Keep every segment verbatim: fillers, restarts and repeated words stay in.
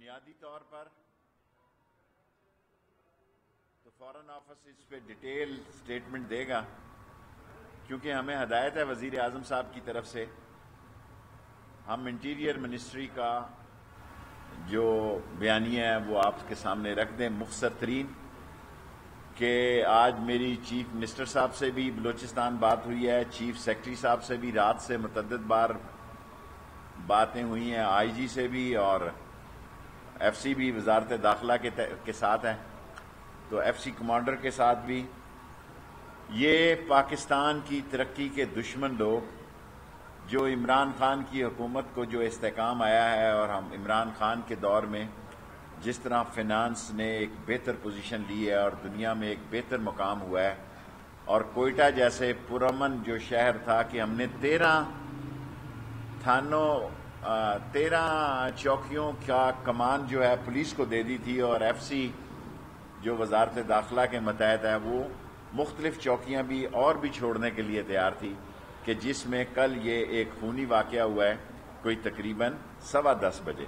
بنیادی طور پر تو فارن آفس اس پہ ڈیٹیل سٹیٹمنٹ دے گا، کیونکہ ہمیں ہدایت ہے وزیر اعظم صاحب کی طرف سے، ہم انٹیریئر منسٹری کا جو بیانیہ ہے وہ آپ کے سامنے رکھ دیں مختصر ترین، کہ آج میری چیف منسٹر صاحب سے بھی بلوچستان بات ہوئی ہے، چیف سیکرٹری صاحب سے بھی رات سے متعدد بار باتیں ہوئی ہیں، آئی جی سے بھی، اور ایف سی بھی وزارت داخلہ کے کے ساتھ ہے، تو ایف سی کمانڈر کے ساتھ بھی۔ یہ پاکستان کی ترقی کے دشمن لوگ جو عمران خان کی حکومت کو جو استحکام آیا ہے، اور ہم عمران خان کے دور میں جس طرح فنانس نے ایک بہتر پوزیشن لی ہے اور دنیا میں ایک بہتر مقام ہوا ہے، اور کوئٹہ جیسے پرامن جو شہر تھا کہ ہم نے تیرہ تھانوں تیرہ چوکیوں کا کمان جو ہے پولیس کو دے دی تھی، اور ایف سی جو وزارت داخلہ کے متحد ہے وہ مختلف چوکیاں بھی اور بھی چھوڑنے کے لیے تیار تھی، کہ جس میں کل یہ ایک خونی واقعہ ہوا ہے کوئی تقریباً سوا دس بجے،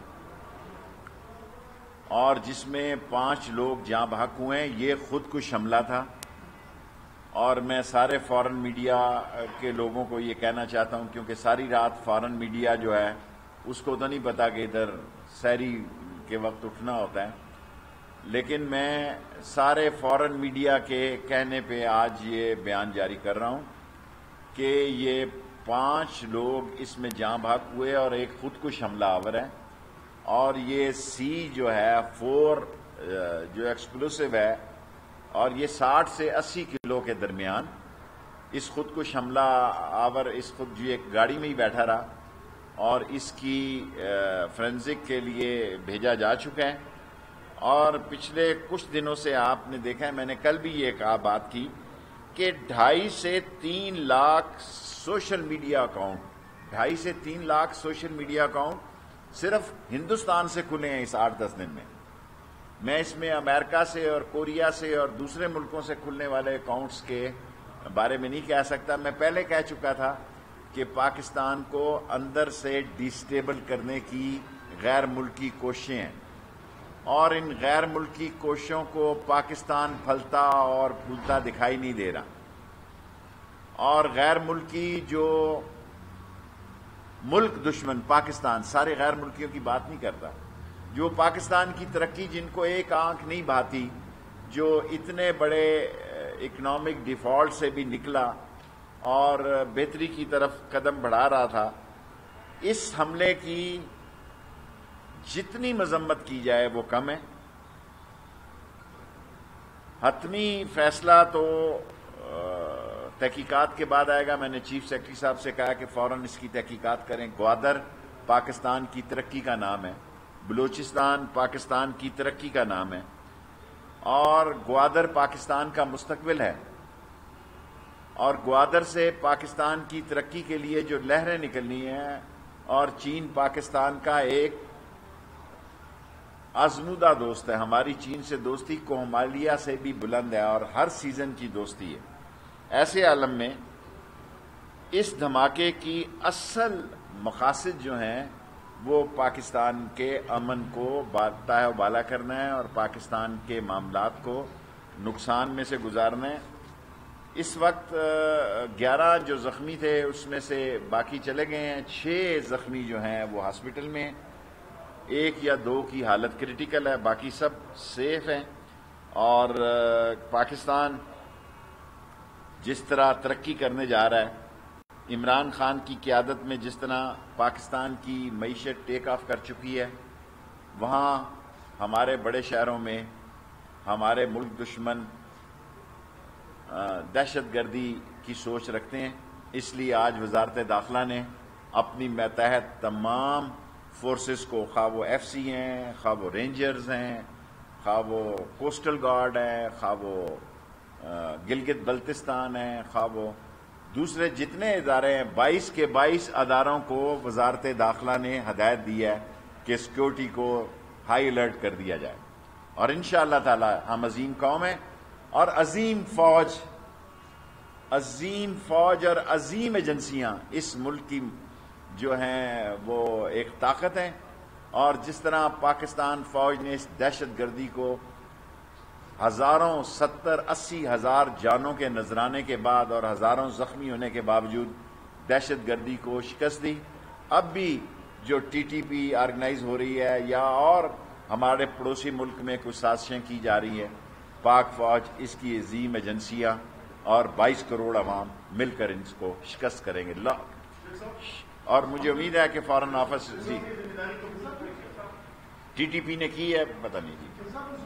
اور جس میں پانچ لوگ جاں بحق ہوئے ہیں۔ یہ خود کش حملہ تھا، اور میں سارے فارن میڈیا کے لوگوں کو یہ کہنا چاہتا ہوں، کیونکہ ساری رات فارن میڈیا جو ہے اس کو تو نہیں پتا کہ ادھر سحری کے وقت اٹھنا ہوتا ہے، لیکن میں سارے فارن میڈیا کے کہنے پہ آج یہ بیان جاری کر رہا ہوں کہ یہ پانچ لوگ اس میں جاں بحق ہوئے اور ایک خود کش حملہ آور ہے، اور یہ سی جو ہے فور جو ایکسپلوسیو ہے، اور یہ ساٹھ سے اسی کلو کے درمیان اس خود کش حملہ آور اس خود جو ایک گاڑی میں ہی بیٹھا رہا، اور اس کی فرینزک کے لیے بھیجا جا چکا ہے۔ اور پچھلے کچھ دنوں سے آپ نے دیکھا ہے، میں نے کل بھی یہ کہا بات کی کہ ڈھائی سے تین لاکھ سوشل میڈیا اکاؤنٹ ڈھائی سے تین لاکھ سوشل میڈیا اکاؤنٹ صرف ہندوستان سے کھلے ہیں اس آٹھ دس دن میں۔ میں اس میں امریکہ سے اور کوریا سے اور دوسرے ملکوں سے کھلنے والے اکاؤنٹس کے بارے میں نہیں کہہ سکتا۔ میں پہلے کہہ چکا تھا کہ پاکستان کو اندر سے ڈیسٹیبل کرنے کی غیر ملکی کوششیں ہیں، اور ان غیر ملکی کوششوں کو پاکستان پھلتا اور پھولتا دکھائی نہیں دے رہا، اور غیر ملکی جو ملک دشمن پاکستان، سارے غیر ملکیوں کی بات نہیں کرتا، جو پاکستان کی ترقی جن کو ایک آنکھ نہیں بھاتی، جو اتنے بڑے اکنامک ڈیفالٹ سے بھی نکلا اور بہتری کی طرف قدم بڑھا رہا تھا، اس حملے کی جتنی مذمت کی جائے وہ کم ہے۔ حتمی فیصلہ تو تحقیقات کے بعد آئے گا۔ میں نے چیف سیکرٹری صاحب سے کہا کہ فوراً اس کی تحقیقات کریں۔ گوادر پاکستان کی ترقی کا نام ہے، بلوچستان پاکستان کی ترقی کا نام ہے، اور گوادر پاکستان کا مستقبل ہے، اور گوادر سے پاکستان کی ترقی کے لیے جو لہریں نکلنی ہیں، اور چین پاکستان کا ایک آزمودہ دوست ہے، ہماری چین سے دوستی کوہمالیہ سے بھی بلند ہے اور ہر سیزن کی دوستی ہے۔ ایسے عالم میں اس دھماکے کی اصل مقاصد جو ہیں وہ پاکستان کے امن کو تہہ و بالا کرنا ہے، اور پاکستان کے معاملات کو نقصان میں سے گزارنا ہے۔ اس وقت گیارہ جو زخمی تھے اس میں سے باقی چلے گئے ہیں، چھ زخمی جو ہیں وہ ہاسپٹل میں، ایک یا دو کی حالت کریٹیکل ہے، باقی سب سیف ہیں۔ اور پاکستان جس طرح ترقی کرنے جا رہا ہے، عمران خان کی قیادت میں جس طرح پاکستان کی معیشت ٹیک آف کر چکی ہے، وہاں ہمارے بڑے شہروں میں ہمارے ملک دشمن دہشت گردی کی سوچ رکھتے ہیں، اس لیے آج وزارت داخلہ نے اپنی ماتحت تمام فورسز کو، خواہ وہ ایف سی ہیں، خواہ وہ رینجرز ہیں، خواہ وہ کوسٹل گارڈ ہیں، خواہ وہ گلگت بلتستان ہیں، خواہ وہ دوسرے جتنے ادارے ہیں، بائیس کے بائیس اداروں کو وزارت داخلہ نے ہدایت دی ہے کہ سیکورٹی کو ہائی الرٹ کر دیا جائے، اور انشاءاللہ تعالی ہم عظیم قوم ہیں، اور عظیم فوج عظیم فوج اور عظیم ایجنسیاں اس ملک کی جو ہیں وہ ایک طاقت ہیں، اور جس طرح پاکستان فوج نے اس دہشت گردی کو ہزاروں ستر اسی ہزار جانوں کے نذرانے کے بعد اور ہزاروں زخمی ہونے کے باوجود دہشت گردی کو شکست دی، اب بھی جو ٹی ٹی پی آرگنائز ہو رہی ہے یا اور ہمارے پڑوسی ملک میں کچھ سازشیں کی جا رہی ہیں، پاک فوج اس کی عظیم ایجنسیاں اور بائیس کروڑ عوام مل کر اس کو شکست کریں گے. اور مجھے امید ہے کہ فارن آفس جی ٹی ٹی پی نے کی ہے، پتہ نہیں جی.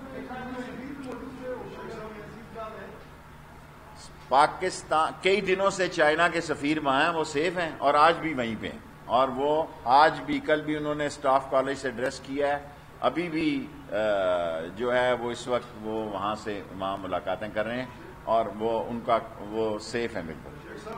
پاکستان کئی دنوں سے چائنا کے سفیر وہاں ہیں، وہ سیف ہیں اور آج بھی وہیں پہ ہیں، اور وہ آج بھی کل بھی انہوں نے سٹاف کالج سے ایڈریس کیا ہے، ابھی بھی جو ہے وہ اس وقت وہ وہاں سے وہاں ملاقاتیں کر رہے ہیں اور وہ ان کا وہ سیف ہے بالکل.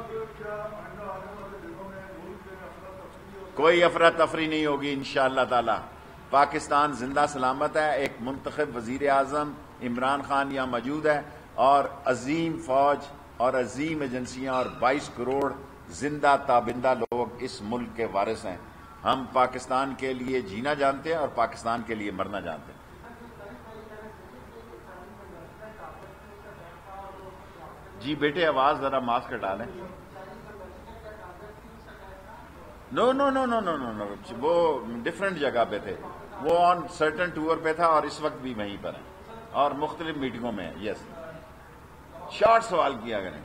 کوئی افراتفری نہیں ہوگی انشاءاللہ تعالی. پاکستان زندہ سلامت ہے، ایک منتخب وزیر اعظم عمران خان یہاں موجود ہے اور عظیم فوج اور عظیم ایجنسیاں اور بائیس کروڑ زندہ تابندہ لوگ اس ملک کے وارث ہیں. ہم پاکستان کے لیے جینا جانتے ہیں اور پاکستان کے لیے مرنا جانتے ہیں. جی بیٹے آواز ذرا ماسک ہٹا لیں. نو نو نو نو نو نو نو وہ ڈفرینٹ جگہ پہ تھے، وہ آن سرٹن ٹور پہ تھا اور اس وقت بھی وہیں پر ہیں اور مختلف میٹنگوں میں. یس شارٹ سوال کیا کریں.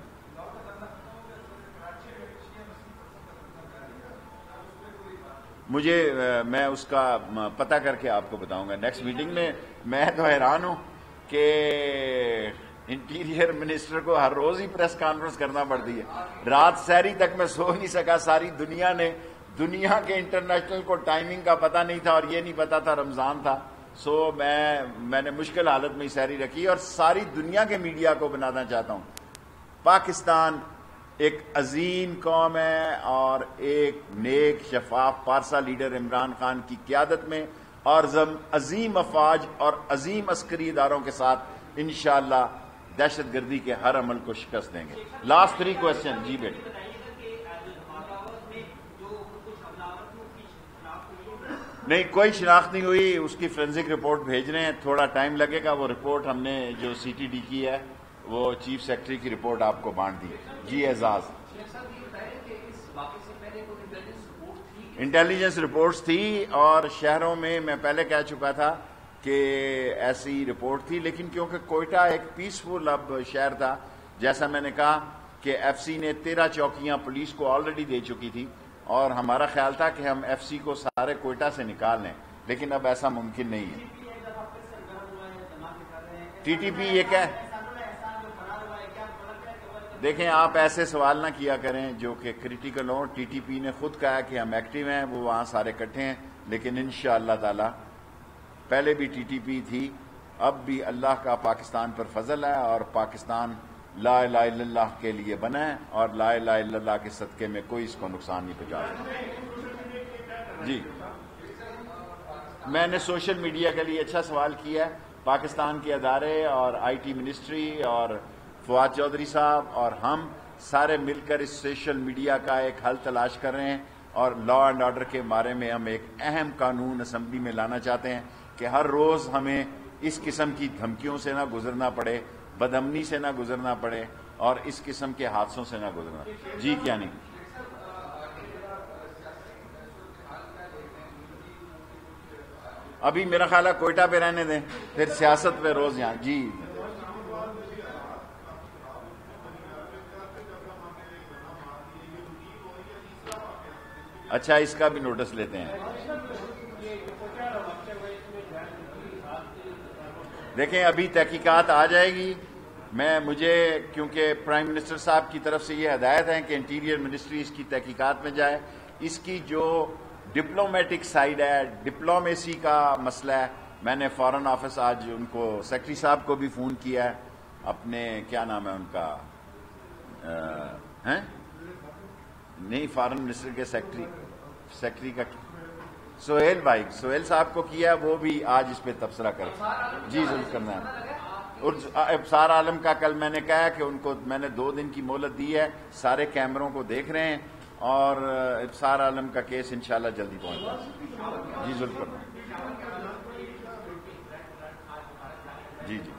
مجھے میں اس کا پتہ کر کے آپ کو بتاؤں گا نیکسٹ میٹنگ میں. میں تو حیران ہوں کہ انٹیریئر منسٹر کو ہر روز ہی پریس کانفرنس کرنا پڑتی ہے. رات سحری تک میں سو نہیں سکا. ساری دنیا نے دنیا کے انٹرنیشنل کو ٹائمنگ کا پتہ نہیں تھا اور یہ نہیں پتا تھا رمضان تھا. سو میں میں نے مشکل حالت میں سحری رکھی اور ساری دنیا کے میڈیا کو بنانا چاہتا ہوں. پاکستان ایک عظیم قوم ہے اور ایک نیک شفاف پارسا لیڈر عمران خان کی قیادت میں اور عظیم افواج اور عظیم عسکری اداروں کے ساتھ انشاءاللہ دہشت گردی کے ہر عمل کو شکست دیں گے. Last three question. جی بیٹے. نہیں کوئی شناخت نہیں ہوئی، اس کی فورینسک رپورٹ بھیج رہے ہیں، تھوڑا ٹائم لگے گا. وہ رپورٹ ہم نے جو سی ٹی ڈی کی ہے وہ چیف سیکرٹری کی رپورٹ آپ کو بانٹ دی. جی اعزاز. انٹیلیجنس رپورٹس تھی اور شہروں میں میں پہلے کہہ چکا تھا کہ ایسی رپورٹ تھی، لیکن کیونکہ کوئٹہ ایک پیسفل اب شہر تھا، جیسا میں نے کہا کہ ایف سی نے تیرہ چوکیاں پولیس کو آلریڈی دے چکی تھی اور ہمارا خیال تھا کہ ہم ایف سی کو سارے کوئٹہ سے نکال لیں، لیکن اب ایسا ممکن نہیں ہے. ٹی ٹی پی یہ کہ دیکھیں آپ ایسے سوال نہ کیا کریں جو کہ کریٹیکل ہوں. ٹی ٹی پی نے خود کہا کہ ہم ایکٹیو ہیں، وہ وہاں سارے کٹھے ہیں، لیکن انشاءاللہ تعالی پہلے بھی ٹی ٹی پی تھی، اب بھی اللہ کا پاکستان پر فضل ہے اور پاکستان لا الہ الا اللہ کے لیے بنا ہے اور لا الہ الا اللہ کے صدقے میں کوئی اس کو نقصان نہیں پہنچا سکتا. جی میں نے سوشل میڈیا کے لیے اچھا سوال کیا ہے. پاکستان کے ادارے اور آئی ٹی منسٹری اور فواد چودھری صاحب اور ہم سارے مل کر اس سوشل میڈیا کا ایک حل تلاش کر رہے ہیں اور لا اینڈ آرڈر کے بارے میں ہم ایک اہم قانون اسمبلی میں لانا چاہتے ہیں کہ ہر روز ہمیں اس قسم کی دھمکیوں سے نہ گزرنا پڑے، بدامنی سے نہ گزرنا پڑے اور اس قسم کے حادثوں سے نہ گزرنا. جی کیا نہیں. ابھی میرا خیال ہے کوئٹہ پہ رہنے دیں، پھر سیاست پہ روز یہاں. جی اچھا اس کا بھی نوٹس لیتے ہیں. دیکھیں ابھی تحقیقات آ جائے گی. میں مجھے کیونکہ پرائم منسٹر صاحب کی طرف سے یہ ہدایت ہے کہ انٹیریئر منسٹری اس کی تحقیقات میں جائے. اس کی جو ڈپلومیٹک سائیڈ ہے، ڈپلومیسی کا مسئلہ ہے، میں نے فارن آفس آج ان کو سیکرٹری صاحب کو بھی فون کیا ہے، اپنے کیا نام ہے ان کا ہیں نہیں فارن منسٹر کے سیکرٹری سیکرٹری کا سہیل بھائی سہیل صاحب کو کیا ہے، وہ بھی آج اس پہ تبصرہ کر. جی ضرور کرنا ہے. اور ابصار عالم کا کل میں نے کہا کہ ان کو میں نے دو دن کی مہلت دی ہے، سارے کیمروں کو دیکھ رہے ہیں اور ابصار عالم کا کیس انشاءاللہ جلدی پہنچ جائے. جی ذوالفقار جی جی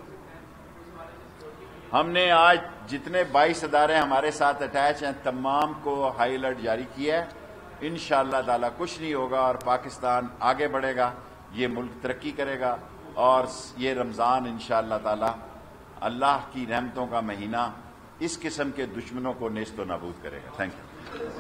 ہم نے آج جتنے بائیس ادارے ہمارے ساتھ اٹیچ ہیں تمام کو ہائی الرٹ جاری کیا ہے. انشاءاللہ تعالی کچھ نہیں ہوگا اور پاکستان آگے بڑھے گا, یہ ملک ترقی کرے گا, اور یہ رمضان انشاءاللہ تعالی اللہ کی رحمتوں کا مہینہ اس قسم کے دشمنوں کو نیست و نابود کرے گا. Thank you.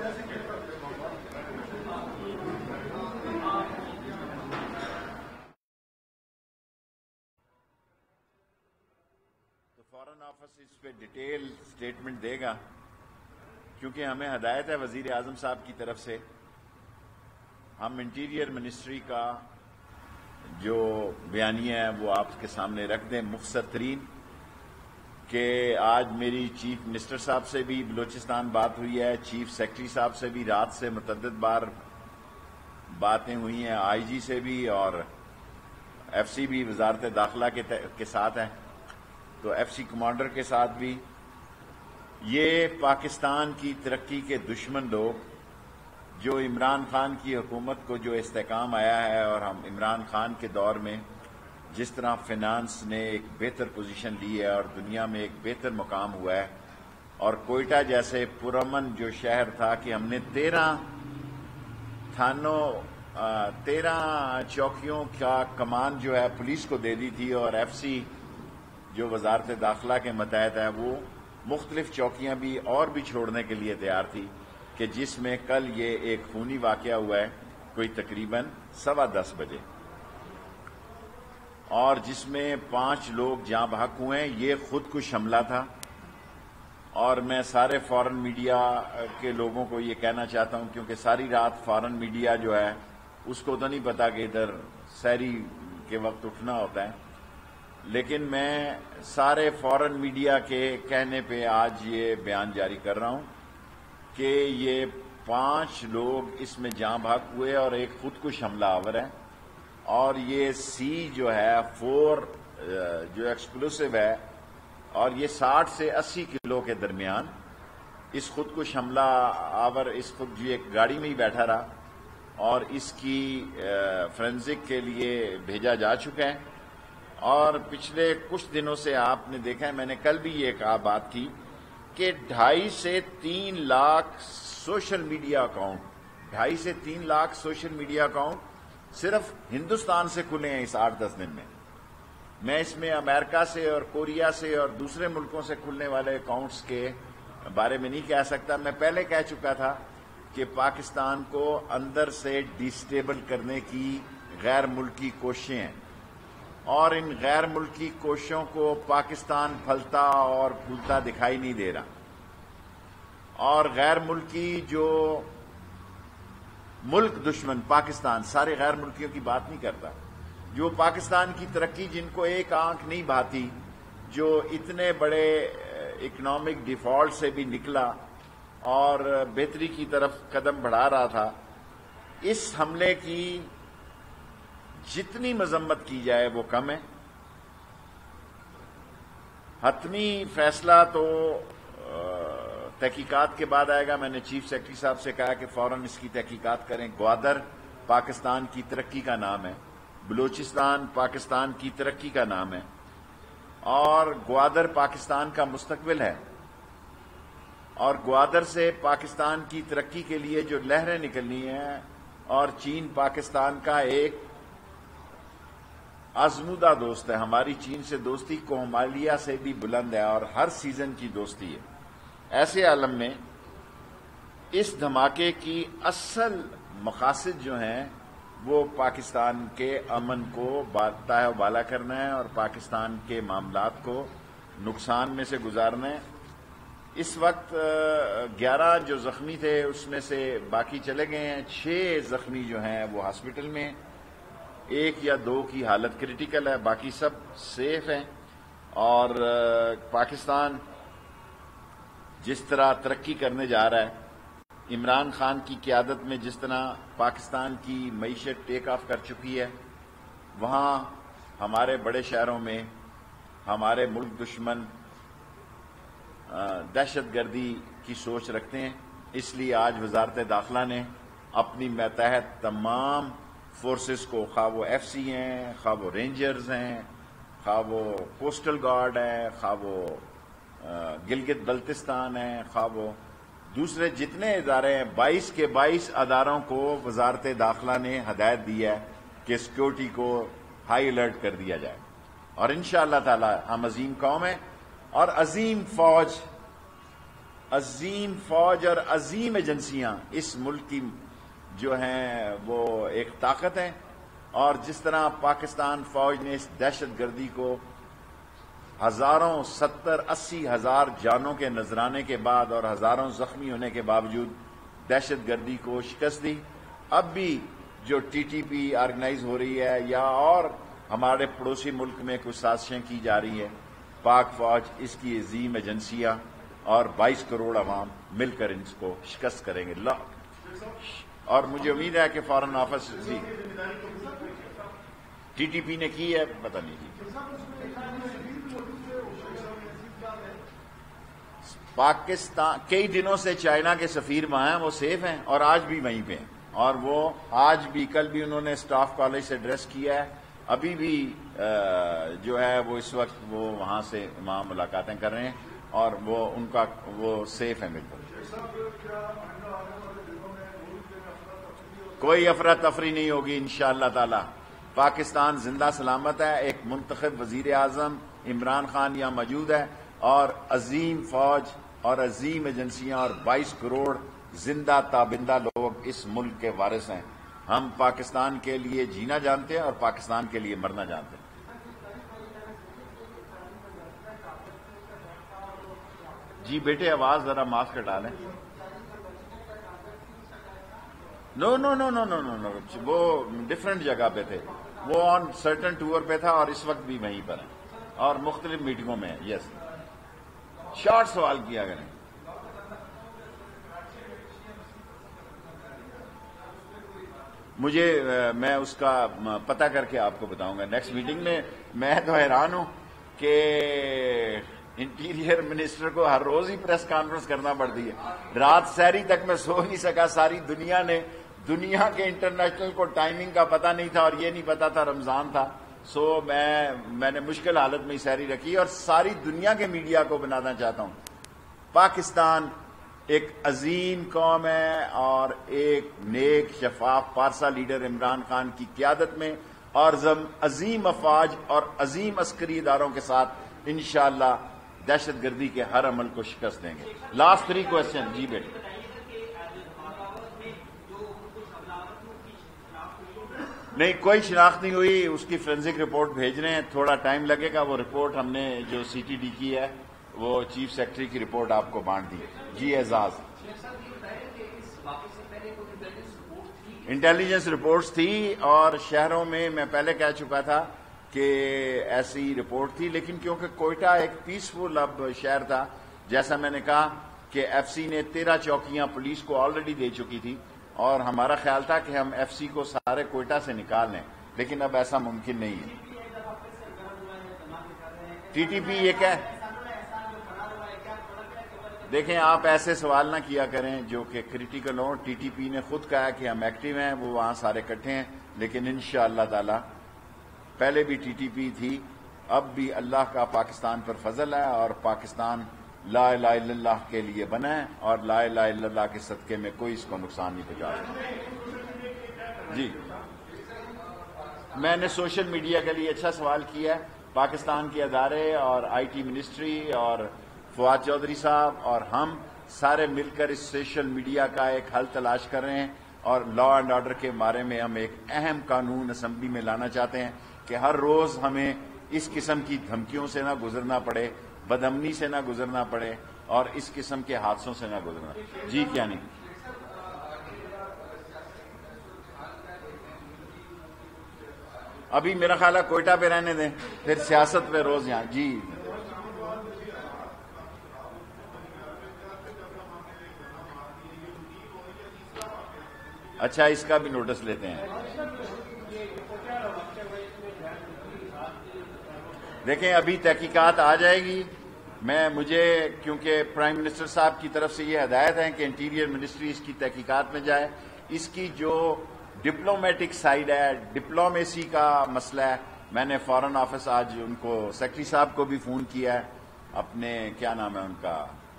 تو فارن آفس اس پہ ڈیٹیل سٹیٹمنٹ دے گا, کیونکہ ہمیں ہدایت ہے وزیر اعظم صاحب کی طرف سے. ہم انٹیریئر منسٹری کا جو بیانیہ ہے وہ آپ کے سامنے رکھ دیں مختصر ترین, کہ آج میری چیف منسٹر صاحب سے بھی بلوچستان بات ہوئی ہے, چیف سیکرٹری صاحب سے بھی رات سے متعدد بار باتیں ہوئی ہیں, آئی جی سے بھی, اور ایف سی بھی وزارت داخلہ کے کے ساتھ ہے, تو ایف سی کمانڈر کے ساتھ بھی. یہ پاکستان کی ترقی کے دشمن لوگ جو عمران خان کی حکومت کو جو استحکام آیا ہے, اور ہم عمران خان کے دور میں جس طرح فنانس نے ایک بہتر پوزیشن لی ہے اور دنیا میں ایک بہتر مقام ہوا ہے, اور کوئٹہ جیسے پرامن جو شہر تھا کہ ہم نے تیرہ تھانوں تیرہ چوکیوں کا کمان جو ہے پولیس کو دے دی تھی, اور ایف سی جو وزارت داخلہ کے متحد ہے وہ مختلف چوکیاں بھی اور بھی چھوڑنے کے لیے تیار تھی, کہ جس میں کل یہ ایک خونی واقعہ ہوا ہے کوئی تقریباً سوا دس بجے, اور جس میں پانچ لوگ جاں بحق ہوئے ہیں. یہ خود کش حملہ تھا, اور میں سارے فارن میڈیا کے لوگوں کو یہ کہنا چاہتا ہوں, کیونکہ ساری رات فارن میڈیا جو ہے اس کو تو نہیں پتا کہ ادھر سحری کے وقت اٹھنا ہوتا ہے, لیکن میں سارے فارن میڈیا کے کہنے پہ آج یہ بیان جاری کر رہا ہوں کہ یہ پانچ لوگ اس میں جاں بحق ہوئے اور ایک خود کش حملہ آور ہے, اور یہ سی جو ہے فور جو ایکسپلوسو ہے, اور یہ ساٹھ سے اسی کلو کے درمیان. اس خود کش حملہ آور اس خود جو ایک گاڑی میں ہی بیٹھا رہا, اور اس کی فرینزک کے لیے بھیجا جا چکا ہے. اور پچھلے کچھ دنوں سے آپ نے دیکھا ہے, میں نے کل بھی یہ کہا بات کی, کہ ڈھائی سے تین لاکھ سوشل میڈیا اکاؤنٹ ڈھائی سے تین لاکھ سوشل میڈیا اکاؤنٹ صرف ہندوستان سے کھلے ہیں اس آٹھ دس دن میں. میں اس میں امریکہ سے اور کوریا سے اور دوسرے ملکوں سے کھلنے والے اکاؤنٹس کے بارے میں نہیں کہہ سکتا. میں پہلے کہہ چکا تھا کہ پاکستان کو اندر سے ڈیسٹیبل کرنے کی غیر ملکی کوششیں ہیں, اور ان غیر ملکی کوششوں کو پاکستان پھلتا اور پھولتا دکھائی نہیں دے رہا. اور غیر ملکی جو ملک دشمن پاکستان, سارے غیر ملکیوں کی بات نہیں کرتا, جو پاکستان کی ترقی جن کو ایک آنکھ نہیں بھاتی, جو اتنے بڑے اکنامک ڈیفالٹ سے بھی نکلا اور بہتری کی طرف قدم بڑھا رہا تھا, اس حملے کی جتنی مذمت کی جائے وہ کم ہے. حتمی فیصلہ تو تحقیقات کے بعد آئے گا. میں نے چیف سیکرٹری صاحب سے کہا کہ فوراً اس کی تحقیقات کریں. گوادر پاکستان کی ترقی کا نام ہے, بلوچستان پاکستان کی ترقی کا نام ہے, اور گوادر پاکستان کا مستقبل ہے. اور گوادر سے پاکستان کی ترقی کے لیے جو لہریں نکلنی ہیں, اور چین پاکستان کا ایک آزمودہ دوست ہے. ہماری چین سے دوستی کوہمالیہ سے بھی بلند ہے اور ہر سیزن کی دوستی ہے. ایسے عالم میں اس دھماکے کی اصل مقاصد جو ہیں وہ پاکستان کے امن کو تاہ و بالا کرنا ہے اور پاکستان کے معاملات کو نقصان میں سے گزارنا ہے. اس وقت گیارہ جو زخمی تھے اس میں سے باقی چلے گئے ہیں. چھ زخمی جو ہیں وہ ہاسپٹل میں, ایک یا دو کی حالت کریٹیکل ہے, باقی سب سیف ہیں. اور پاکستان جس طرح ترقی کرنے جا رہا ہے, عمران خان کی قیادت میں جس طرح پاکستان کی معیشت ٹیک آف کر چکی ہے, وہاں ہمارے بڑے شہروں میں ہمارے ملک دشمن دہشت گردی کی سوچ رکھتے ہیں, اس لیے آج وزارت داخلہ نے اپنی ماتحت تمام فورسز کو، خواہ وہ ایف سی ہیں، خواہ وہ رینجرز ہیں، خواہ وہ کوسٹل گارڈ ہے، خواہ وہ گلگت بلتستان ہے، خواہ وہ دوسرے جتنے ادارے ہیں، بائیس کے بائیس اداروں کو وزارت داخلہ نے ہدایت دی ہے کہ سیکورٹی کو ہائی الرٹ کر دیا جائے، اور انشاءاللہ تعالی ہم عظیم قوم ہیں اور عظیم فوج عظیم فوج اور عظیم ایجنسیاں اس ملک کی جو ہیں وہ ایک طاقت ہیں، اور جس طرح پاکستان فوج نے اس دہشت گردی کو ہزاروں ستر اسی ہزار جانوں کے نذرانے کے بعد اور ہزاروں زخمی ہونے کے باوجود دہشت گردی کو شکست دی، اب بھی جو ٹی ٹی پی آرگنائز ہو رہی ہے یا اور ہمارے پڑوسی ملک میں کچھ سازشیں کی جا رہی ہیں، پاک فوج اس کی عظیم ایجنسیاں اور بائیس کروڑ عوام مل کر ان کو شکست کریں گے اللہ، اور مجھے امید ہے کہ فارن آفس جی ٹی ٹی پی نے کی ہے، پتہ نہیں جی پاکستان کئی دنوں سے چائنا کے سفیر وہاں ہیں، وہ سیف ہیں اور آج بھی وہیں پہ ہیں، اور وہ آج بھی کل بھی انہوں نے سٹاف کالج سے ایڈریس کیا ہے، ابھی بھی جو ہے وہ اس وقت وہ وہاں سے وہاں ملاقاتیں کر رہے ہیں اور وہ ان کا وہ سیف ہے بالکل، کوئی افراتفری نہیں ہوگی انشاءاللہ تعالی، پاکستان زندہ سلامت ہے، ایک منتخب وزیر اعظم عمران خان یہاں موجود ہے اور عظیم فوج اور عظیم ایجنسیاں اور بائیس کروڑ زندہ تابندہ لوگ اس ملک کے وارث ہیں، ہم پاکستان کے لیے جینا جانتے ہیں اور پاکستان کے لیے مرنا جانتے ہیں۔ جی بیٹے آواز ذرا ماسک ہٹا لیں۔ نو نو نو نو نو نو نو وہ ڈفرینٹ جگہ پہ تھے، وہ آن سرٹن ٹور پہ تھا اور اس وقت بھی وہیں پر ہیں اور مختلف میٹنگوں میں ہیں۔ یس شارٹ سوال کیا کریں۔ مجھے میں اس کا پتہ کر کے آپ کو بتاؤں گا نیکسٹ میٹنگ میں۔ میں تو حیران ہوں کہ انٹیریئر منسٹر کو ہر روز ہی پریس کانفرنس کرنا پڑتی ہے، رات سحری تک میں سو نہیں سکا، ساری دنیا نے دنیا کے انٹرنیشنل کو ٹائمنگ کا پتہ نہیں تھا اور یہ نہیں پتا تھا رمضان تھا، سو میں میں نے مشکل حالت میں ہی سحری رکھی اور ساری دنیا کے میڈیا کو بنانا چاہتا ہوں پاکستان ایک عظیم قوم ہے اور ایک نیک شفاف پارسا لیڈر عمران خان کی قیادت میں اور عظیم افواج اور عظیم عسکری اداروں کے ساتھ انشاءاللہ دہشت گردی کے ہر عمل کو شکست دیں گے۔ لاسٹ تھری کوشچن جی بیٹے۔ نہیں کوئی شناخت نہیں ہوئی، اس کی فورینسک رپورٹ بھیج رہے ہیں، تھوڑا ٹائم لگے گا، وہ رپورٹ ہم نے جو سی ٹی ڈی کی ہے وہ چیف سیکرٹری کی رپورٹ آپ کو بانٹ دی۔ جی اعزاز، انٹیلیجنس رپورٹس تھی اور شہروں میں میں پہلے کہہ چکا تھا کہ ایسی رپورٹ تھی، لیکن کیونکہ کوئٹہ ایک پیسفل اب شہر تھا، جیسا میں نے کہا کہ ایف سی نے تیرہ چوکیاں پولیس کو آلریڈی دے چکی تھی اور ہمارا خیال تھا کہ ہم ایف سی کو سارے کوئٹہ سے نکال لیں، لیکن اب ایسا ممکن نہیں ہے۔ ٹی ٹی پی یہ کہ دیکھیں آپ ایسے سوال نہ کیا کریں جو کہ کریٹیکل ہوں، ٹی ٹی پی نے خود کہا کہ ہم ایکٹیو ہیں، وہ وہاں سارے کٹھے ہیں، لیکن انشاءاللہ تعالی پہلے بھی ٹی ٹی پی تھی، اب بھی اللہ کا پاکستان پر فضل ہے اور پاکستان لا الہ الا اللہ کے لیے بنا ہے اور لا الہ الا اللہ کے صدقے میں کوئی اس کو نقصان نہیں پہنچا سکتا۔ جی میں نے سوشل میڈیا کے لیے اچھا سوال کیا ہے، پاکستان کے ادارے اور آئی ٹی منسٹری اور فواد چودھری صاحب اور ہم سارے مل کر اس سوشل میڈیا کا ایک حل تلاش کر رہے ہیں اور لا اینڈ آرڈر کے بارے میں ہم ایک اہم قانون اسمبلی میں لانا چاہتے ہیں کہ ہر روز ہمیں اس قسم کی دھمکیوں سے نہ گزرنا پڑے، بدامنی سے نہ گزرنا پڑے اور اس قسم کے حادثوں سے نہ گزرنا۔ جی کیا نہیں؟ ابھی میرا خیال ہے کوئٹہ پہ رہنے دیں، پھر سیاست پہ روز یہاں۔ جی اچھا اس کا بھی نوٹس لیتے ہیں۔ دیکھیں ابھی تحقیقات آ جائے گی، میں مجھے کیونکہ پرائم منسٹر صاحب کی طرف سے یہ ہدایت ہے کہ انٹیریئر منسٹری اس کی تحقیقات میں جائے، اس کی جو ڈپلومیٹک سائیڈ ہے، ڈپلومیسی کا مسئلہ ہے، میں نے فارن آفس آج ان کو سیکرٹری صاحب کو بھی فون کیا ہے، اپنے کیا نام ہے ان کا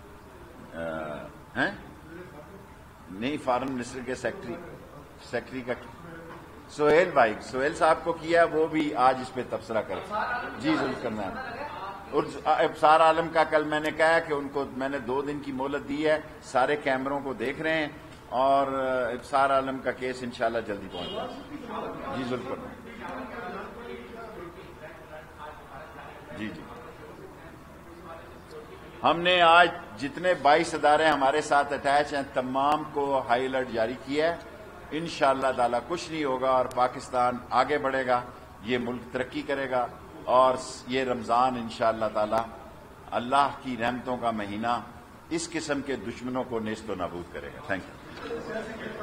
ہیں نہیں فارن منسٹر کے سیکرٹری سیکرٹری کا سہیل بھائی سہیل صاحب کو کیا ہے، وہ بھی آج اس پہ تبصرہ کر جی ضرور کرنا ہے۔ اور ابصار عالم کا کل میں نے کہا کہ ان کو میں نے دو دن کی مہلت دی ہے، سارے کیمروں کو دیکھ رہے ہیں اور ابصار عالم کا کیس انشاءاللہ جلدی پہنچ جائے گا۔ جی ضرور کرنا جی جی ہم نے آج جتنے بائیس ادارے ہمارے ساتھ اٹیچ ہیں تمام کو ہائی الرٹ جاری کیا ہے۔ انشاءاللہ تعالی کچھ نہیں ہوگا اور پاکستان آگے بڑھے گا، یہ ملک ترقی کرے گا اور یہ رمضان انشاءاللہ تعالی اللہ کی رحمتوں کا مہینہ اس قسم کے دشمنوں کو نیست و نابود کرے گا۔ Thank you.